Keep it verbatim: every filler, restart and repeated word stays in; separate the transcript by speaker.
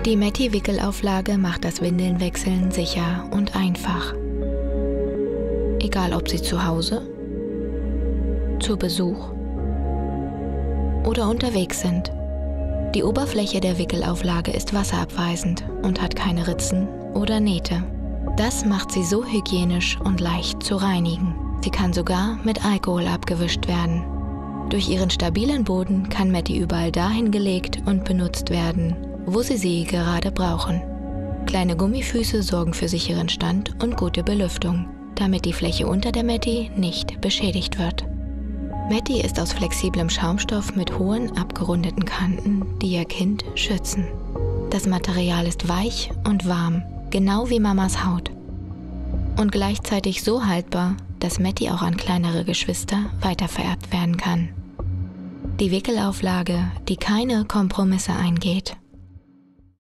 Speaker 1: Die Matti-Wickelauflage macht das Windelnwechseln sicher und einfach. Egal ob Sie zu Hause, zu Besuch oder unterwegs sind. Die Oberfläche der Wickelauflage ist wasserabweisend und hat keine Ritzen oder Nähte. Das macht sie so hygienisch und leicht zu reinigen. Sie kann sogar mit Alkohol abgewischt werden. Durch ihren stabilen Boden kann Matti überall dahin gelegt und benutzt werden, wo Sie sie gerade brauchen. Kleine Gummifüße sorgen für sicheren Stand und gute Belüftung, damit die Fläche unter der Matti nicht beschädigt wird. Matti ist aus flexiblem Schaumstoff mit hohen, abgerundeten Kanten, die Ihr Kind schützen. Das Material ist weich und warm, genau wie Mamas Haut. Und gleichzeitig so haltbar, dass Matti auch an kleinere Geschwister weitervererbt werden kann. Die Wickelauflage, die keine Kompromisse eingeht.